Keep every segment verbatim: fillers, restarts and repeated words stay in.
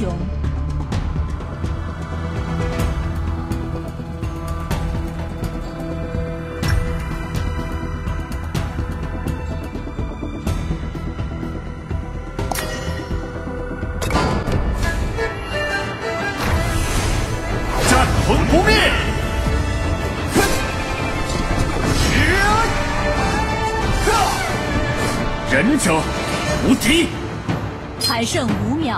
雄。 战魂不灭。 忍者无敌， 还剩五秒。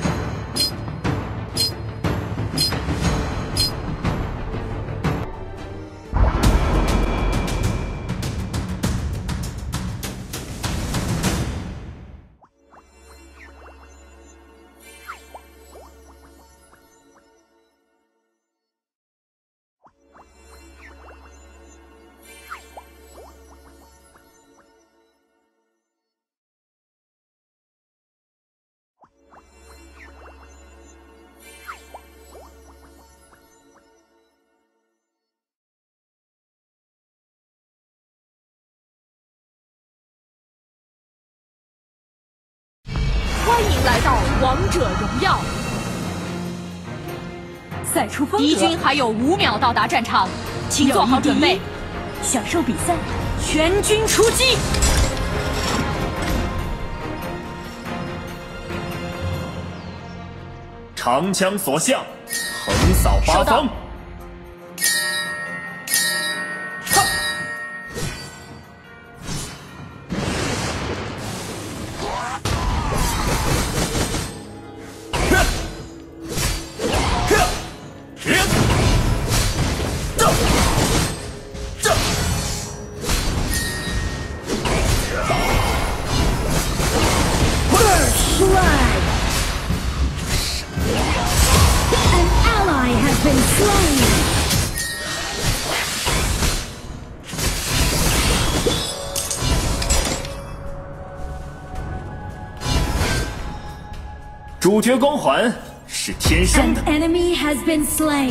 欢迎来到王者荣耀。 赛出风格， 敌军还有五秒到达战场，请做好准备， 享受比赛， 全军出击！ 长枪所向，横扫八方。 主角光环是天生的。 An enemy has been slain.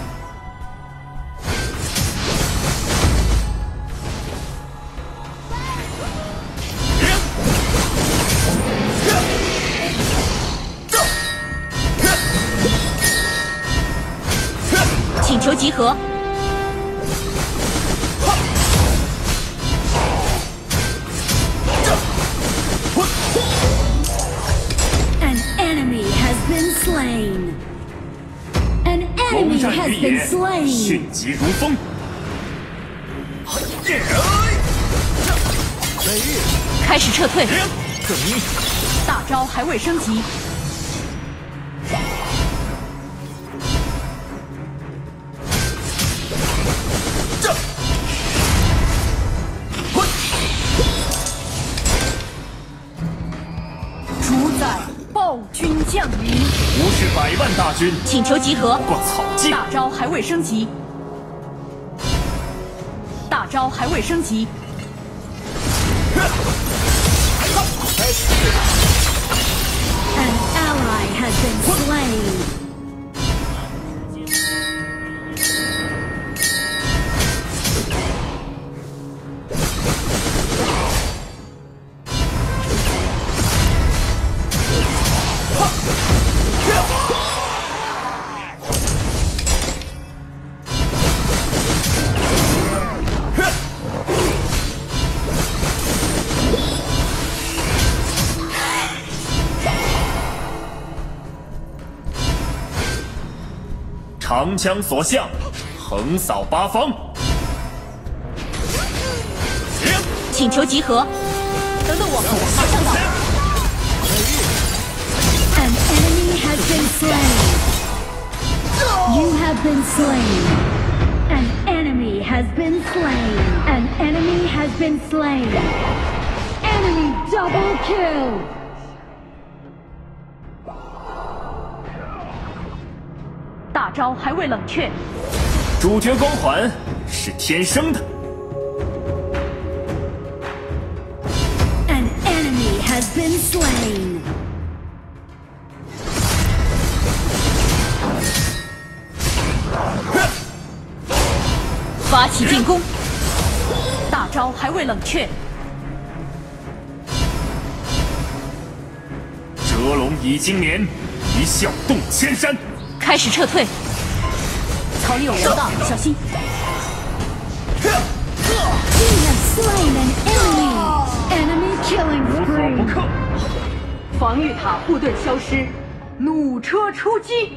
请求集合。 Slain. An enemy has been slain. 迅疾如风。 开始撤退。大招还未升级。 主宰暴君降临。 无视百万大军， 请求集合。 过草芥。 大招还未升级。大招还未升级。 An ally has been slain. 长枪所向，横扫八方。 请求集合。等等我，马上到。 An enemy has been slain. You have been slain. An enemy has been slain. An enemy has been slain. Enemy double kill. 大招还未冷却。 主角光环是天生的。 An enemy has been slain. 发起进攻。大招还未冷却。 蛰龙已经年。 一笑动千山。 开始撤退。草里有人到，小心！ You have slain an enemy. Enemy killing 无所不 spree. 克。 防御塔部队消失，弩车出击！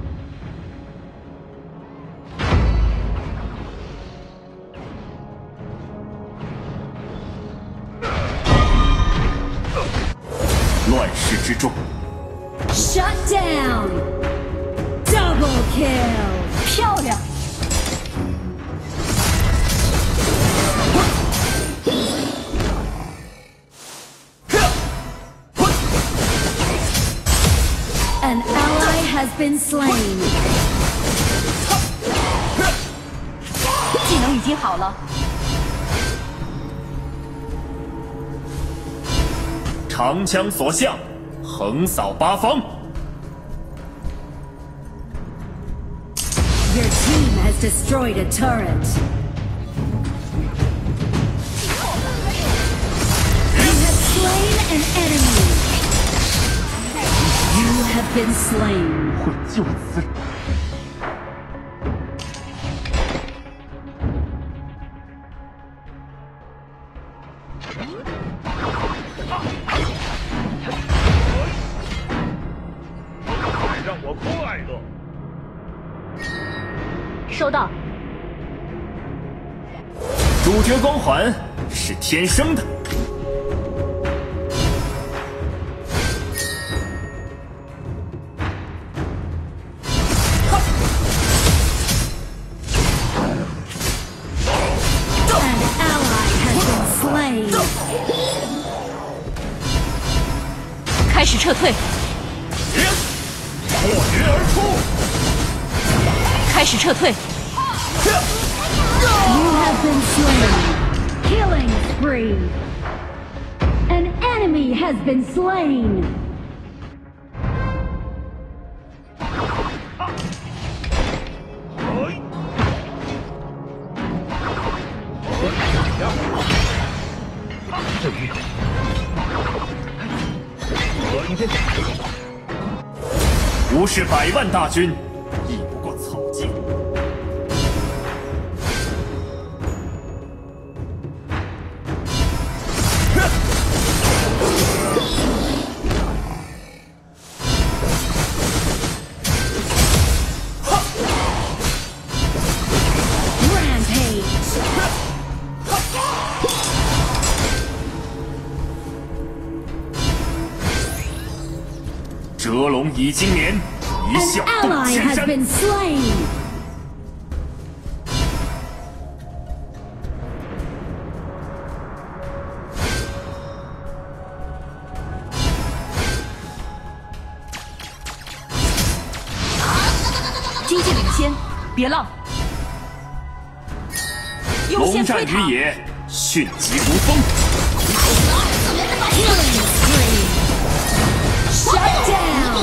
乱世之中， Shut down. Double kill. 漂亮！ An ally has been slain. 技能已经好了。 长枪所向，横扫八方。 Your team has destroyed a turret. You have slain an enemy. You have been slain. 会就此。 让我快乐。 收到。 主角光环是天生的。 An ally has been slain. 开始撤退。 破云而出。 开始撤退。 You have been slain. Killing spree. An enemy has been slain. 哎，这鱼，我一边。 无视百万大军，亦不过草芥。 Rampage. 折龙已经年，一 An 笑动 ally 千 has 山。 been slain. 经济领先，别浪。优龙先推塔。 战于野，迅疾如风。 Killing spree. Shut down.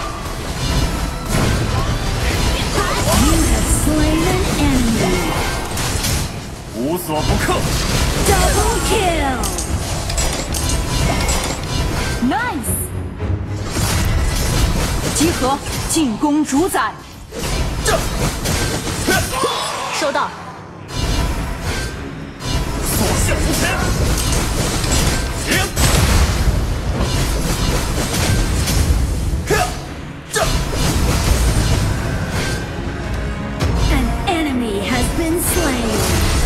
You have slain an enemy. 无所不克。 Double kill. Nice。集合，进攻主宰。收到。 所向无前。停！ An enemy has been slain.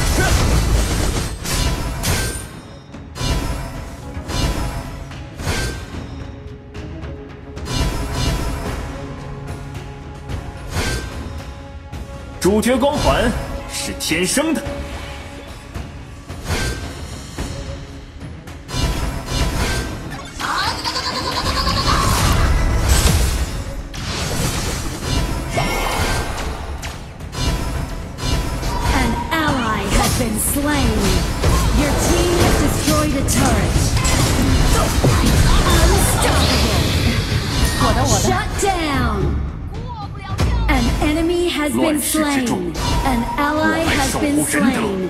主角光环是天生的。 An ally has been slain. Your team has destroyed a turret. Unstoppable. 我的，我的。 Shut down. An enemy has been 乱世之中， slain. An ally 我还 has 守 been 护仁德。 slain.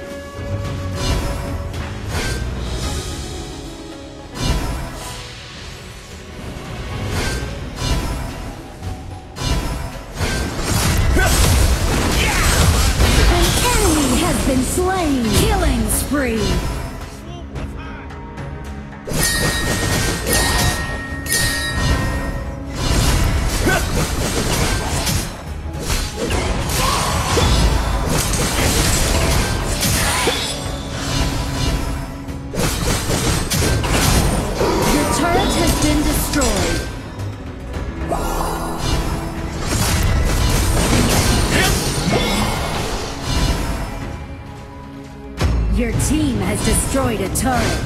team has destroyed a turret.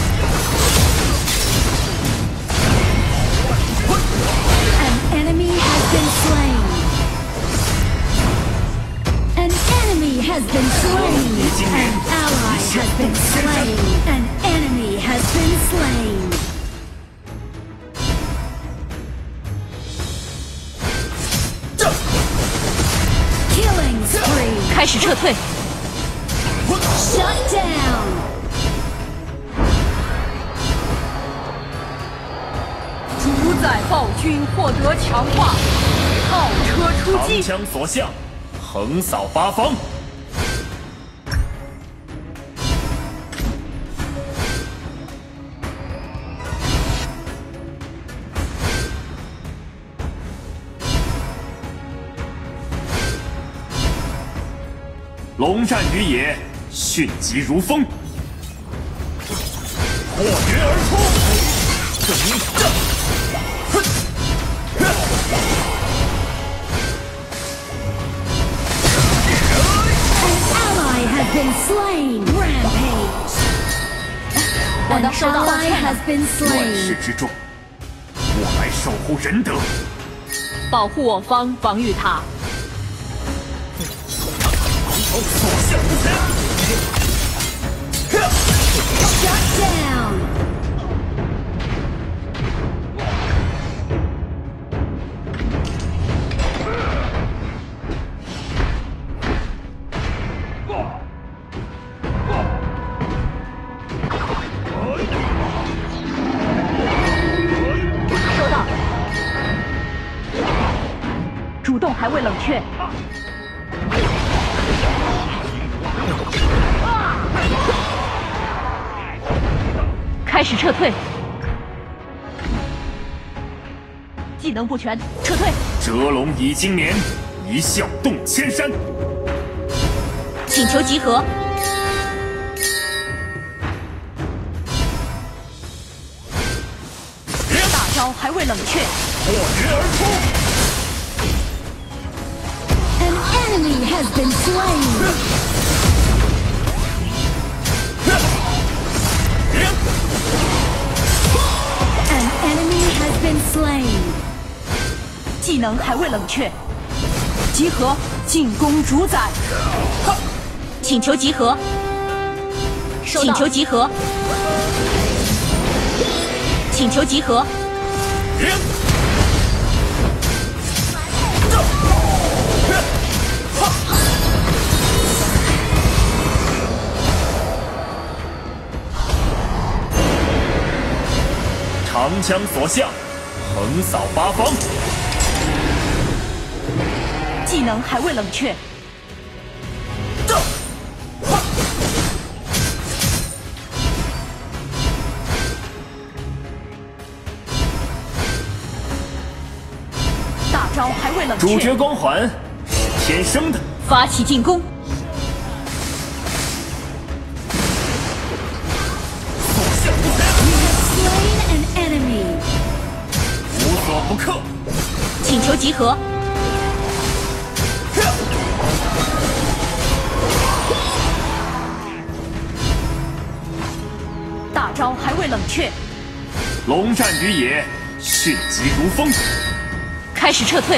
An enemy has been slain. An enemy has been slain. An ally has been slain. An enemy has been slain. Killing spree. 开始撤退。 Shut down. 主宰暴君获得强化，炮车出长击。 枪所向，横扫八方。龙战于野，迅疾如风，破云而出，正正，哼， An ally has been slain. Rampage. 我 An 能收到道 ally 歉 has 了。 been 乱世 slain. 之中，我来守护仁德。 保护我方防御塔。 所向无前。 Shut down. “收到。”主动还未冷却。 开始撤退，技能不全，撤退。 折龙已经年，一笑动千山。 请求集合。大招还未冷却， 破云而出， An enemy has been slain. An enemy has been slain. 技能还未冷却，集合，进攻主宰。请求集合。请求集合。请求集合。 长枪所向，横扫八方。 技能还未冷却，大招还未冷主角却， 光环是天生的。 发起进攻。 Slain an enemy. 无所不克。 请求集合。大招还未冷却， 龙战于野，迅疾如风。 开始撤退。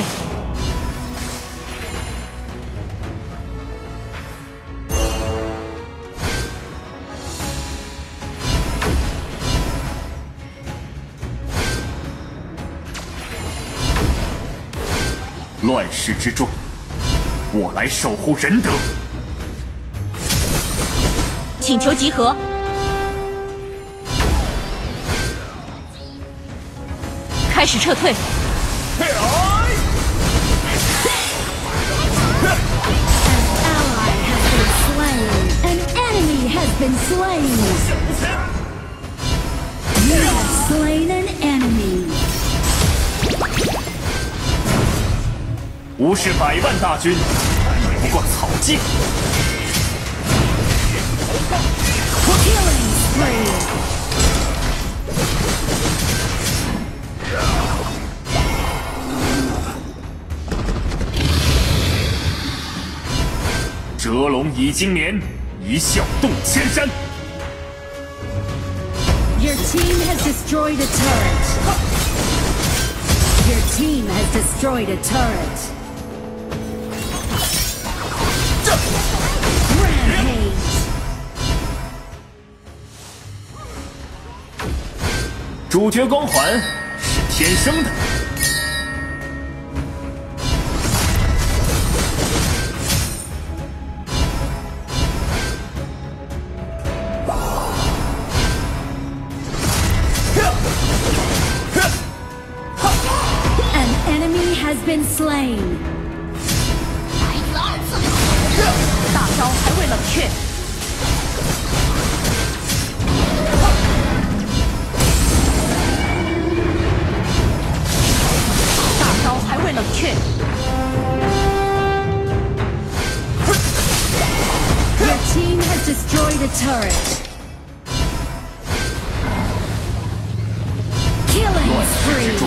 乱世之中，我来守护仁德。 请求集合。开始撤退。 An ally has been slain. An enemy has been slain. You have slain an enemy. 无视百万大军，不过草芥。 Killing spree. 折龙已经年， 一笑动千山。 Your team has destroyed a turret. Your team has destroyed a turret. Rampage. 主角光环是天生的。 Has been slain. 大招还未冷却。大招还未冷却。 Your team has destroyed a turret. Killing spree.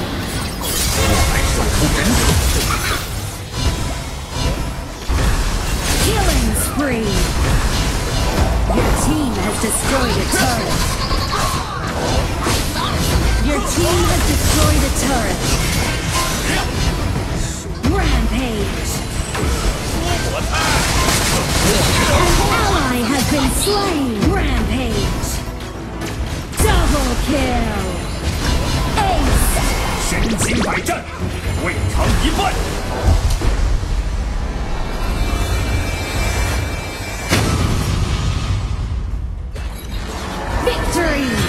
Killing spree. Your team has destroyed a turret. Your team has destroyed a turret. Rampage. An ally has been slain.